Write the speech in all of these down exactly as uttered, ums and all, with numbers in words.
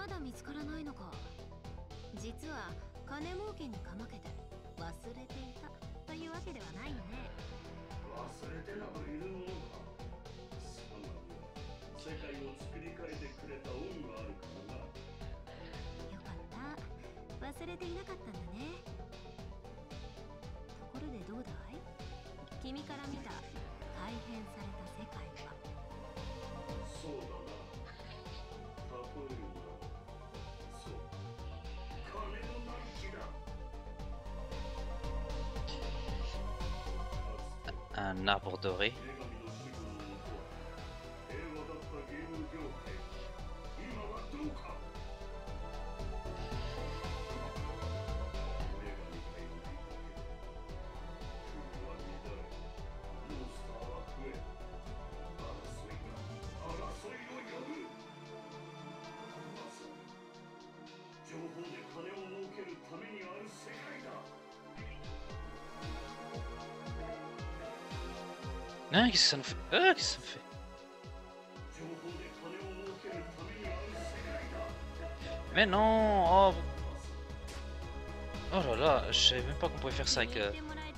まだ見つからないのか。実は金儲けにかまけて忘れていたというわけではないよね。 忘れてなどいるものか。そんなの世界を作り変えてくれた恩があるからな。 よかった、忘れていなかったんだね。ところでどうだい、君から見た改変された世界は。 そうだな。例えばそう、金のなる木だ。 Un arbre doré. Hein, qu'est-ce que ça nous fait? Ah, qu'est-ce que ça me fait? Mais non! Oh, oh là là, je savais même pas qu'on pouvait faire ça avec... Euh...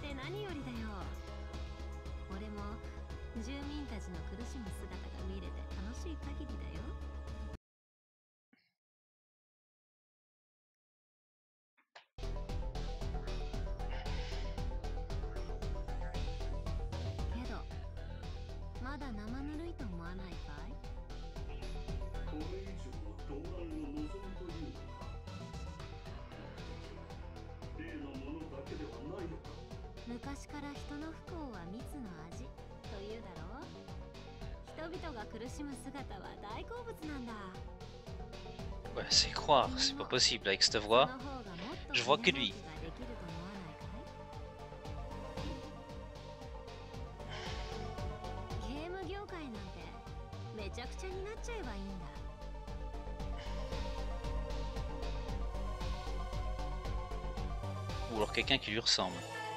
昔から人の不幸は蜜の味というだろう。人々が苦しむ姿は大好物なんだ。 Ouais, c'est croire, c'est pas possible avec cette voix. Je vois que lui. ゲーム業界なんてめちゃくちゃになっちゃえばいいんだ。 Ou alors quelqu'un qui lui ressemble.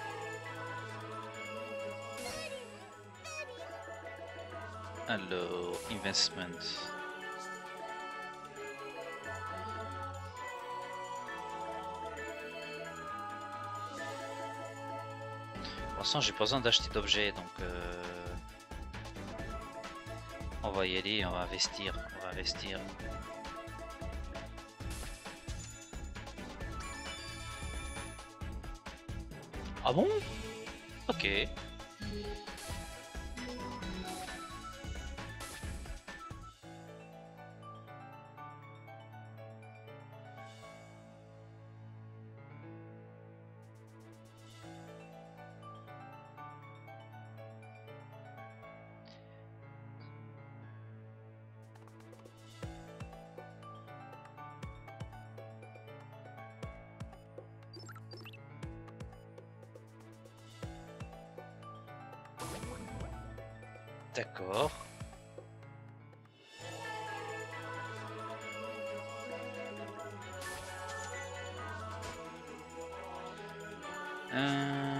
Alors, investment. Pour l'instant, j'ai pas besoin d'acheter d'objets, donc euh... on va y aller, on va investir, on va investir. Ah bon? Ok. D'accord. Euh...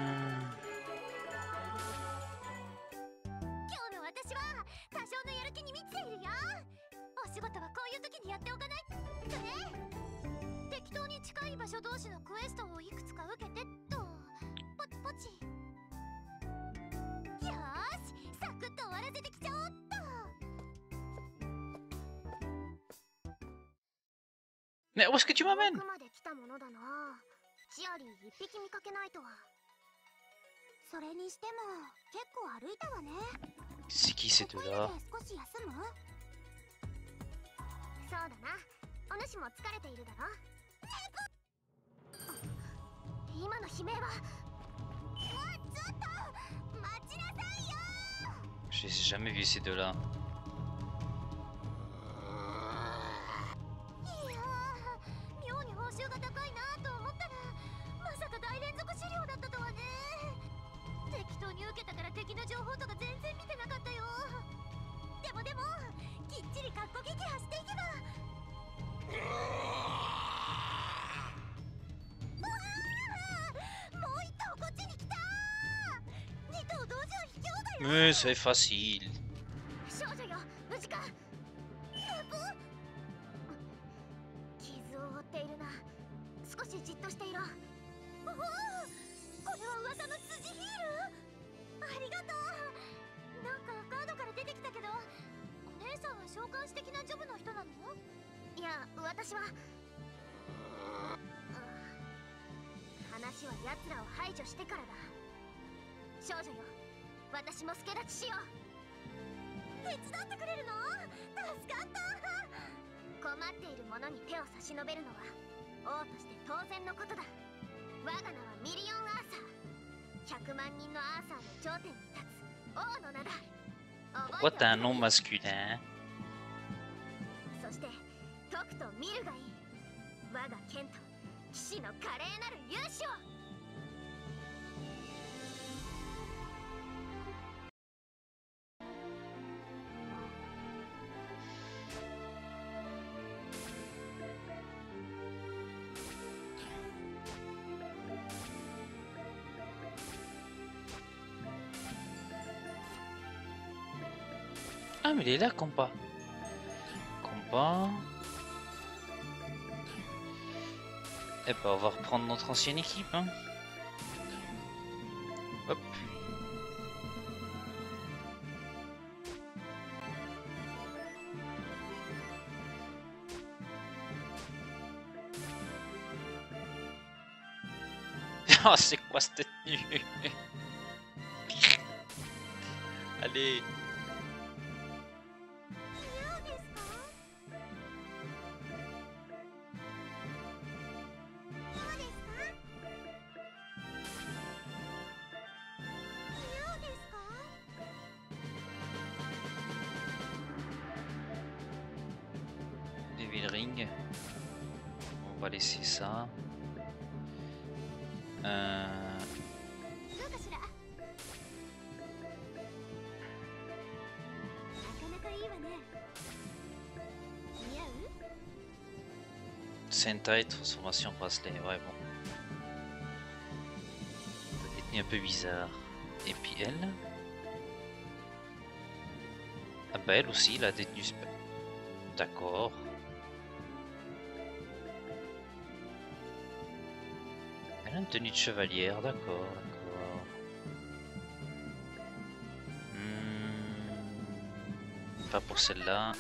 ね、où est-ce que tu m'amènes? C'est qui ces deux-là? Je les ai jamais vus ces deux-là. Mais c'est facile. っているな。少しじっとしていろ。おお、これは噂の辻ヒール。ありがとう。なんかガードから出てきたけど、お姉さんは召喚士的なジョブの人なの？いや、私は話は奴らを排除してからだ。少女よ、私も助太刀しよう。手伝ってくれるの？助かった。困っている者に手を差し伸べるのは王として当然のことだ。我が名はミリオン・アーサー。ひゃくまん人のアーサーの頂点に立つ王の名だ。 Pourquoi t'as un nom masculin? そして解くと見るがいい。我が剣と騎士の華麗なる勇姿を。 Ah mais il est là, combat. Combat. Eh ben on va reprendre notre ancienne équipe. Hein. Hop. Oh c'est quoi cette tenue? Allez. Devil Ring. On va laisser ça. Euh... Sentai, transformation bracelet, ouais bon. Détenu un peu bizarre. Et puis elle. Ah bah elle aussi, la détenue. D'accord. Elle a une tenue de chevalière, d'accord, d'accord. Hmm... Pas pour celle-là.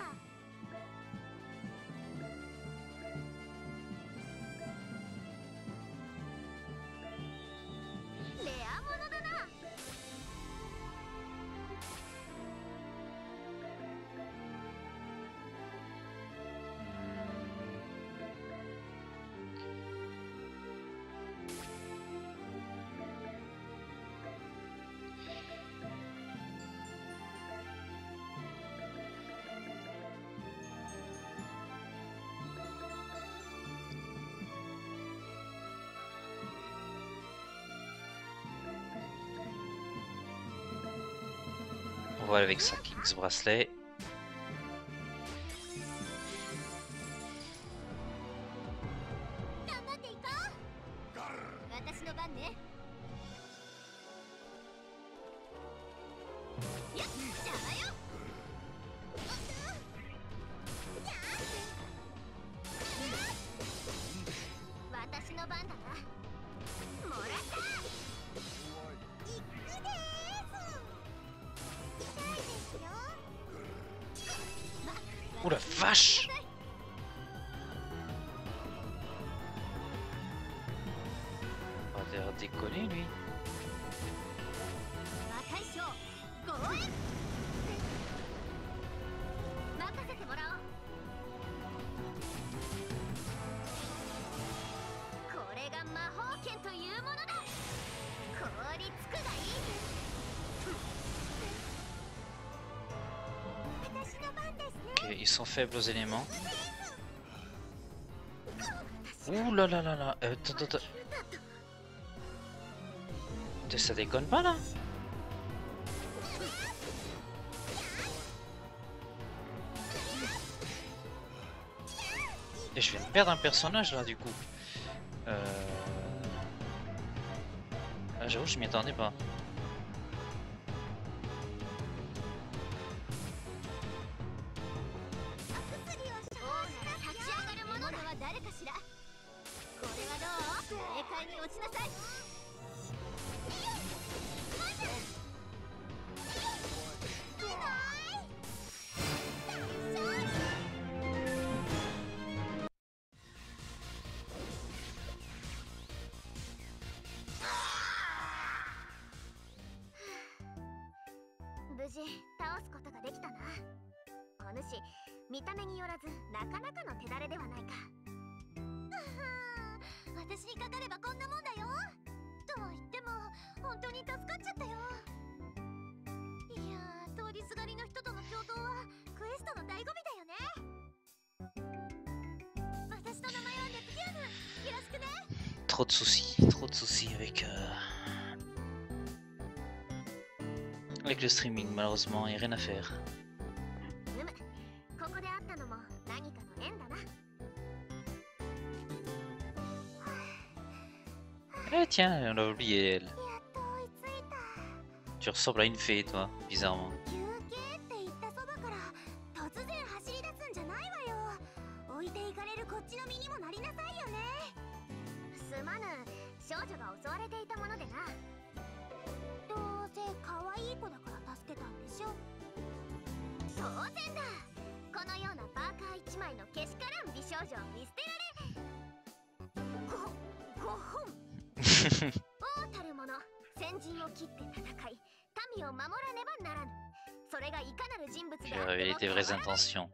Voilà avec sa King's Bracelet. Oh la vache! On va l'air déconner lui. Ok, ils sont faibles aux éléments. Ouh là là là là, euh, attends, attends, attends. Ça déconne pas là? Et je viens de perdre un personnage là du coup. Euh... Ah, j'avoue, je m'y attendais pas. に落ちなさい。無事倒すことができたな。お主、見た目によらずなかなかの手だれではないか。私にかかればこんなもんだよ。とは言っても本当に助かっちゃったよ。いやー、通りすがりの人との共闘はクエストの醍醐味だよね。私の名前はネプテューヌ。よろしくね。 Trop de soucis, trop de soucis avec, euh... avec le streaming, malheureusement, il n'y a rien à faire. Eh tiens, on l'a oublié elle. Tu ressembles à une fée toi, bizarrement. Je vais révéler tes vraies intentions.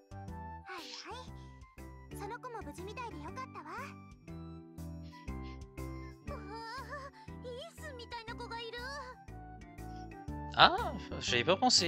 Ah, j'avais pas pensé.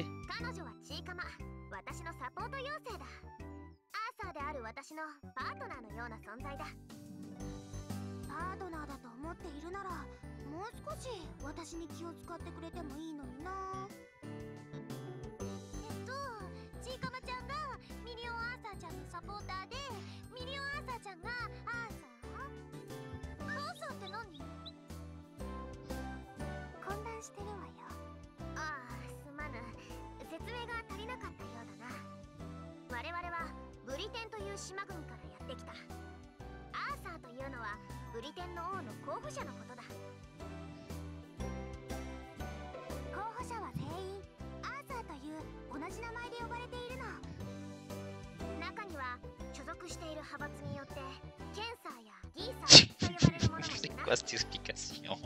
C'est quoi cette explication?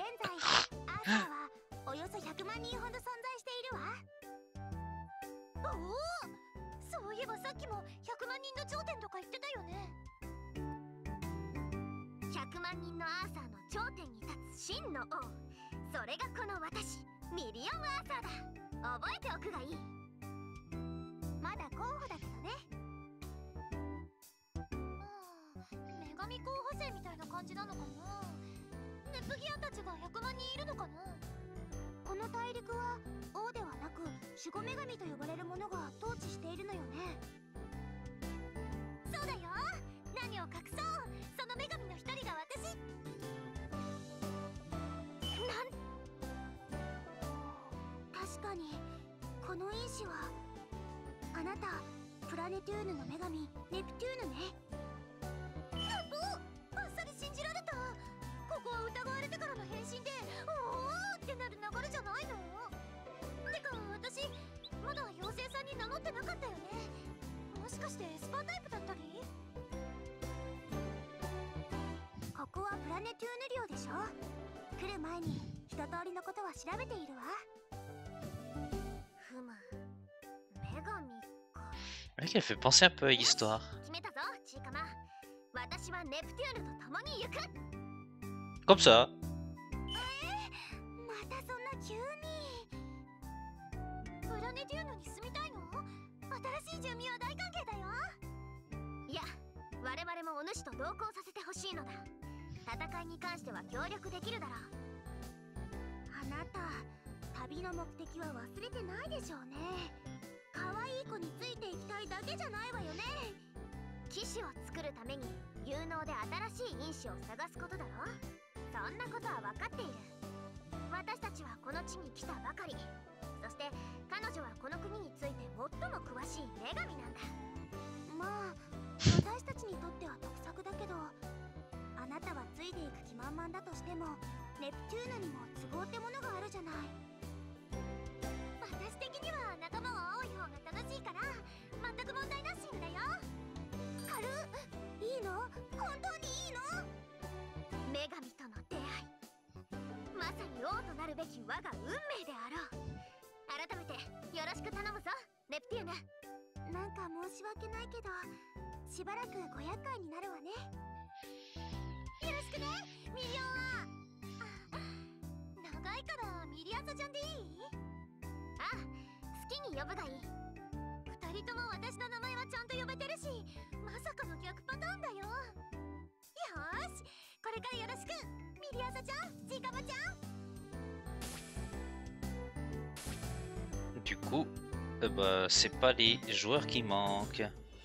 Le mec, elle fait penser un peu à l'histoire. Comme ça. 人で行く気満々だとしてもネプチューヌにも都合ってものがあるじゃない。私的には仲間は多い方が楽しいから全く問題なしんだよ。カルいいの？本当にいいの？女神との出会い、まさに王となるべき我が運命であろう。改めてよろしく頼むぞネプテューヌ。なんか申し訳ないけどしばらくご厄介になるわね。よろしくねミリオンは。長いからミリアサちゃんでいい？ああ、好きに呼ぶがいい。二人とも私の名前はちゃんと呼べてるし、まさかの逆パターンだよ。よーし、これからよろしくミリアサちゃん、ジカバちゃん。 Du coup, euh bah, c'est pas les joueurs qui manquent.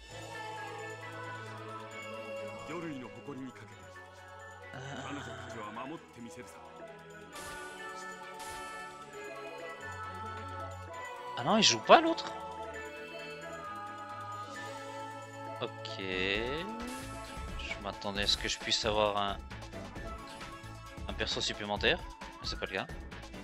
Ah non, il joue pas l'autre? Ok. Je m'attendais à ce que je puisse avoir un, un perso supplémentaire. C'est pas le cas.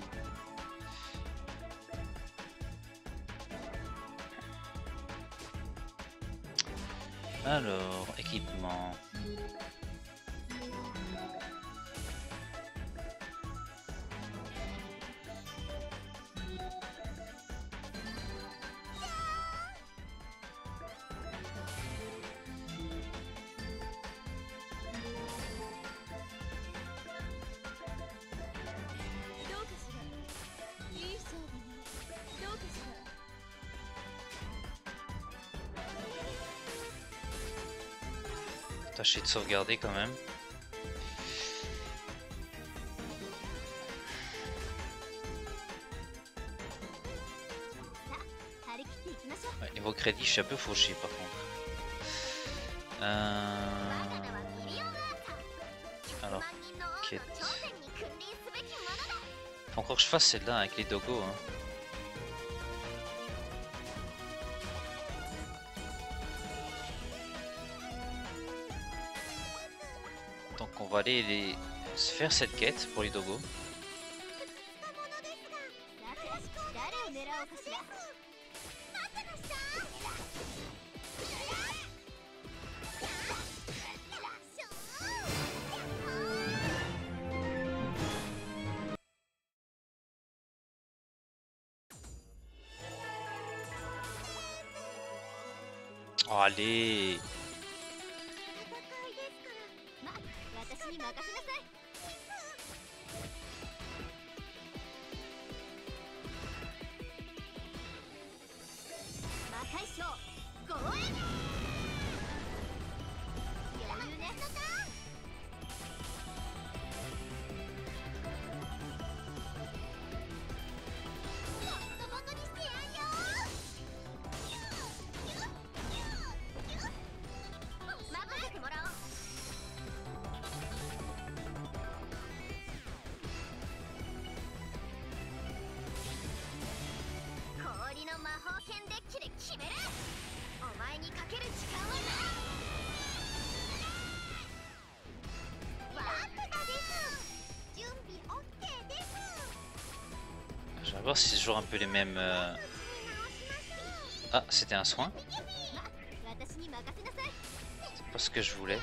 Alors, équipement. Tâchez de sauvegarder quand même. Ouais, niveau crédit, je suis un peu fauché par contre. Euh... Alors, quête. Faut encore que je fasse celle-là avec les dogos. Hein. Donc on va aller les... faire cette quête pour les dogos. Oh, allez. Je vais voir si c'est toujours un peu les mêmes... Euh... Ah, c'était un soin. C'est pas ce que je voulais.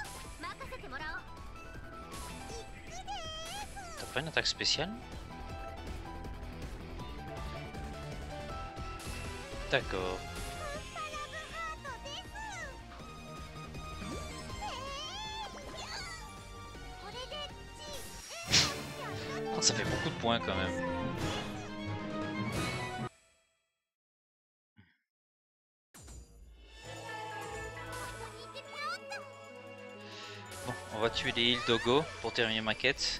T'as pas une attaque spéciale? D'accord. Oh, ça fait beaucoup de points quand même. Bon, on va tuer les îles Dogo pour terminer ma quête.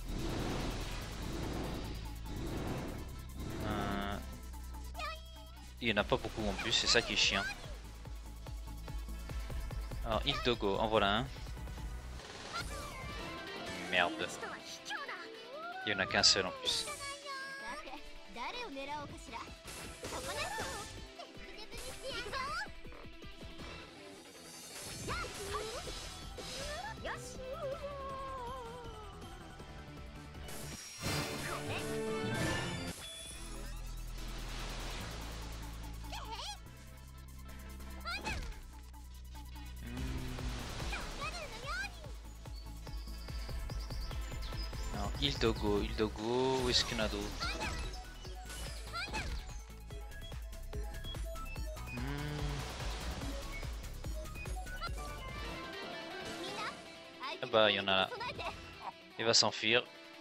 Euh... Il n'y en a pas beaucoup en plus, c'est ça qui est chiant. Alors, île Dogo, en voilà un. Merde. Il n'y en a qu'un seul en plus. Il Dogo, Il Dogo, où est-ce qu'il y en a d'autres? Hmm. Ah bah il y en a là. Il va s'enfuir.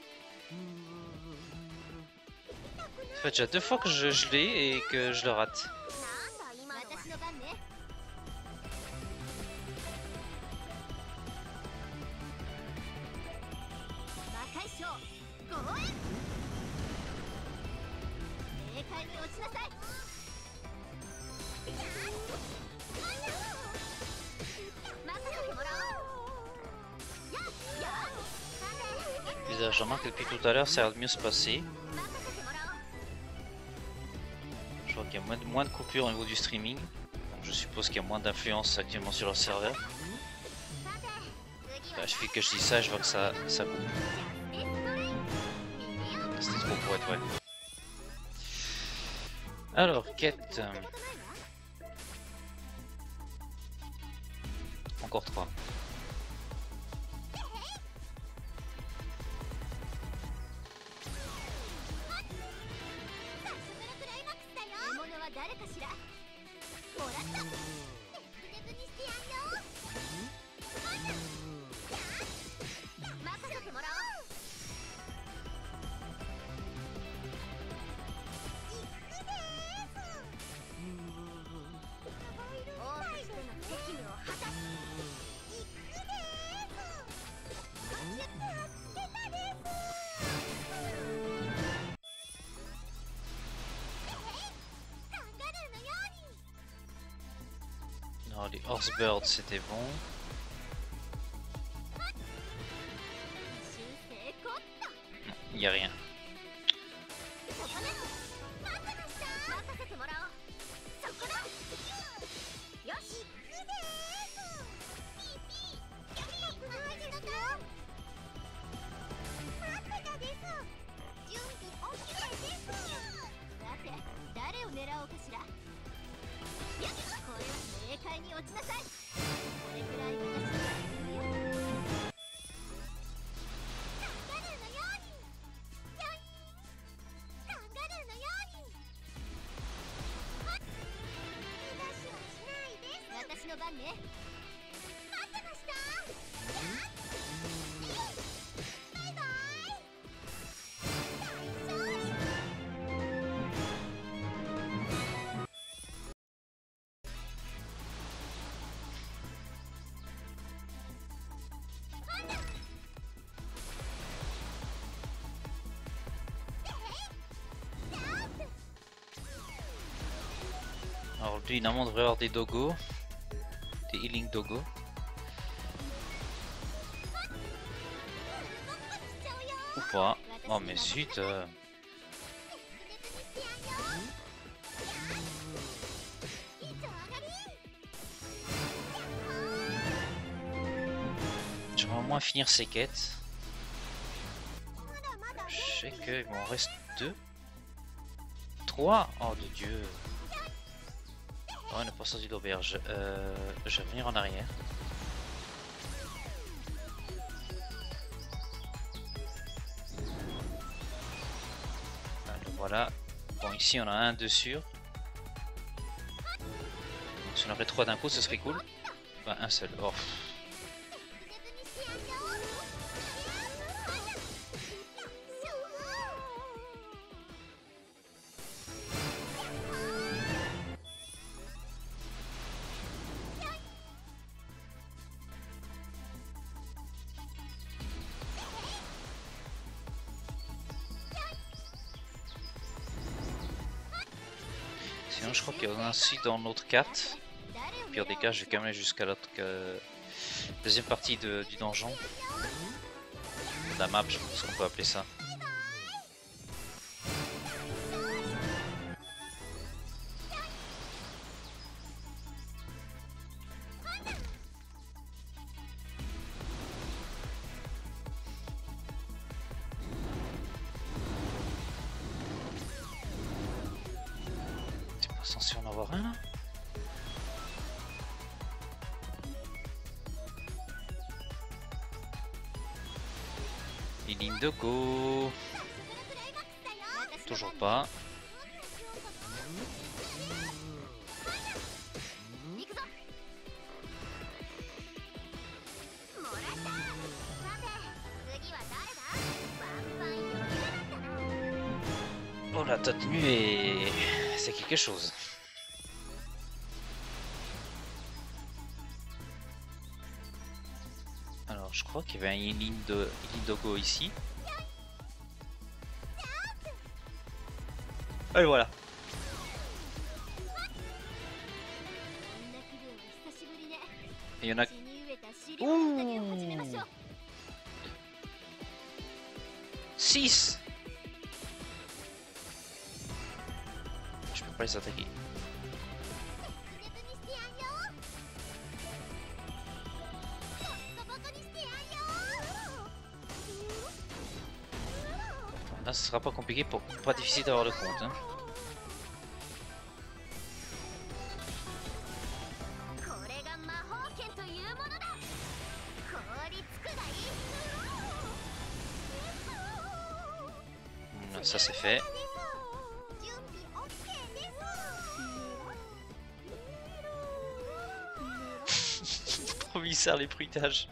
Ça fait déjà deux fois que je, je l'ai et que je le rate. Bizarrement que depuis tout à l'heure ça a l'air de mieux se passer. Je vois qu'il y a moins de, moins de coupures au niveau du streaming. Donc je suppose qu'il y a moins d'influence actuellement sur leur serveur. Bah, je fais que je dis ça et je vois que ça, ça coupe. C'était trop pour être vrai. Alors, quête. Encore trois. Non, les Horsebirds c'était bon. Il n'y a rien. Alors lui, normalement, on devrait avoir des dogos, des healing dogos. Ou pas. Oh mais zut euh... J'aimerais au moins finir ces quêtes. Je sais qu'il m'en reste deux. Trois. Oh de Dieu. Oh, on n'est pas sorti d'auberge. Euh, je vais revenir en arrière. Alors voilà. Bon, ici on a un, deux sûr. Si on en avait trois d'un coup, ce serait cool. Enfin, un seul. Oh. Sinon je crois qu'il y en a aussi dans notre carte. Au pire des cas, je vais quand même aller jusqu'à l'autre euh, deuxième partie de, du donjon. De la map, je pense qu'on peut appeler ça. Censé en avoir un là. Ilindogo. Toujours pas. Oh la tenue est... c'est quelque chose. Alors je crois qu'il y avait un Ilindo... Ilindogo ici. Et voilà. Et il y en a... Ouh six. Je peux pas les attaquer. Là ce sera pas compliqué, pour pas difficile d'avoir le compte hein. Ça c'est fait. Trop bizarre les bruitages.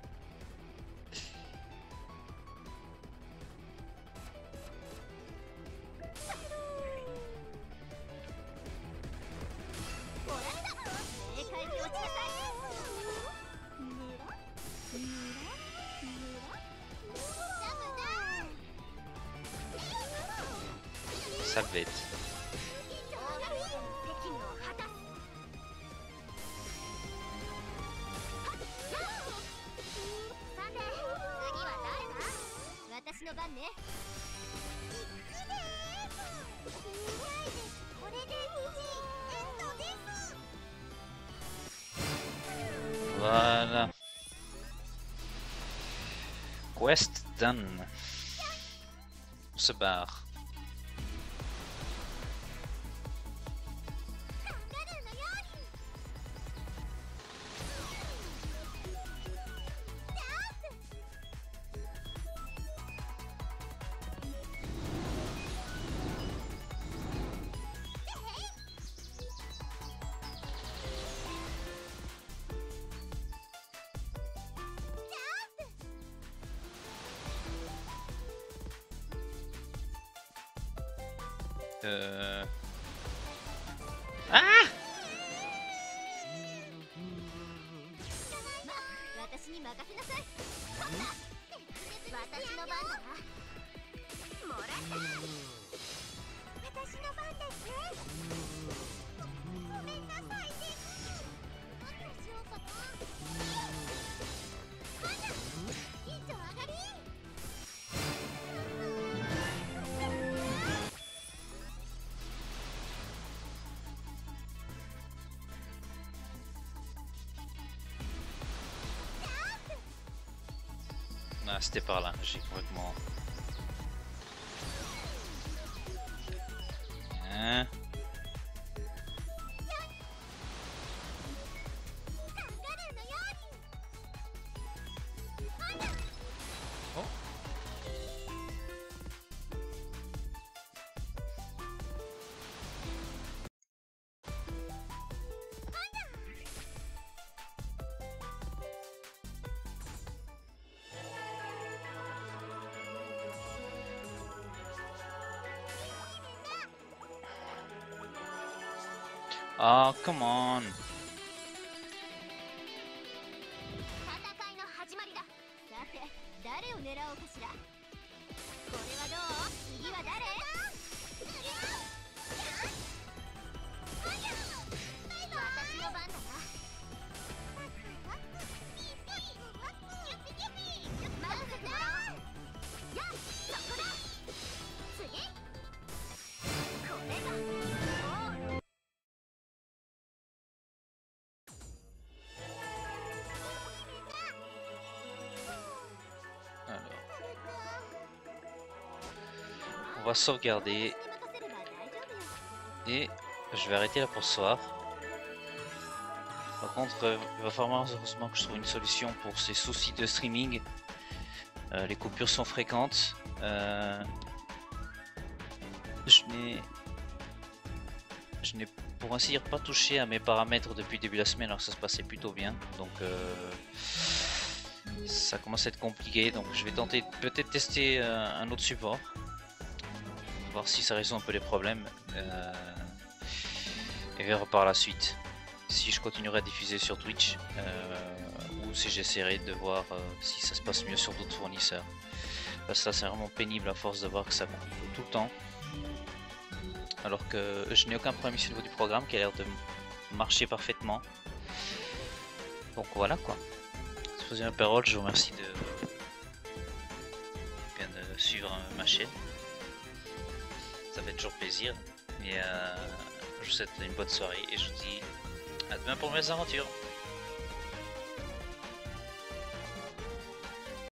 Ça bête. Voilà. Quest done. On se barre. Euh... Ah! Ah, c'était par là, j'ai complètement... Hein? Oh. Oh, come on. On va sauvegarder et je vais arrêter là pour ce soir. Par contre, euh, il va falloir heureusement que je trouve une solution pour ces soucis de streaming. Euh, les coupures sont fréquentes. Euh, je n'ai je n'ai pour ainsi dire pas touché à mes paramètres depuis le début de la semaine, alors ça se passait plutôt bien. Donc euh, ça commence à être compliqué, donc je vais tenter peut-être tester euh, un autre support, voir si ça résout un peu les problèmes, euh, et verra par la suite si je continuerai à diffuser sur Twitch euh, ou si j'essaierai de voir euh, si ça se passe mieux sur d'autres fournisseurs. Parce que ça c'est vraiment pénible à force de voir que ça coupe tout le temps, alors que je n'ai aucun problème ici au niveau du programme qui a l'air de marcher parfaitement. Donc voilà quoi. Je faisais un parole, je vous remercie de bien de suivre ma chaîne. Ça fait toujours plaisir. Et euh, je vous souhaite une bonne soirée et je vous dis à demain pour mes aventures.